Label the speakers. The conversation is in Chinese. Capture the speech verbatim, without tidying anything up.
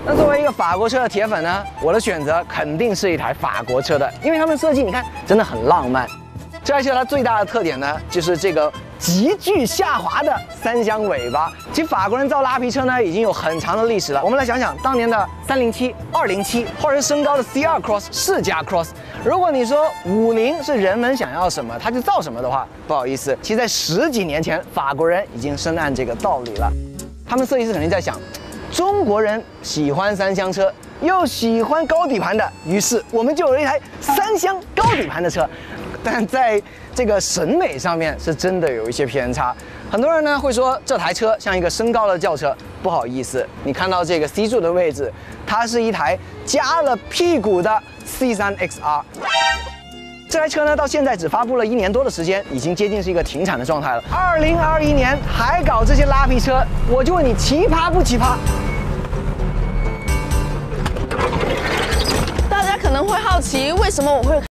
Speaker 1: 那作为一个法国车的铁粉呢，我的选择肯定是一台法国车的，因为它们设计你看真的很浪漫。这台车它最大的特点呢，就是这个急剧下滑的三厢尾巴。其实法国人造拉皮车呢，已经有很长的历史了。我们来想想当年的三零七、二零七，或者是升高的 C 二 Cross、世嘉 Cross。如果你说五菱是人们想要什么，它就造什么的话，不好意思，其实在十几年前，法国人已经深谙这个道理了。他们设计师肯定在想，中国人喜欢三厢车，又喜欢高底盘的，于是我们就有了一台三厢高底盘的车。但在这个审美上面是真的有一些偏差。很多人呢会说这台车像一个升高的轿车，不好意思，你看到这个 C 柱的位置，它是一台加了屁股的 C 三 X R。这台车呢到现在只发布了一年多的时间，已经接近是一个停产的状态了。二零二一年还搞这些拉皮车，我就问你奇葩不奇葩？
Speaker 2: 大家可能会好奇，为什么我会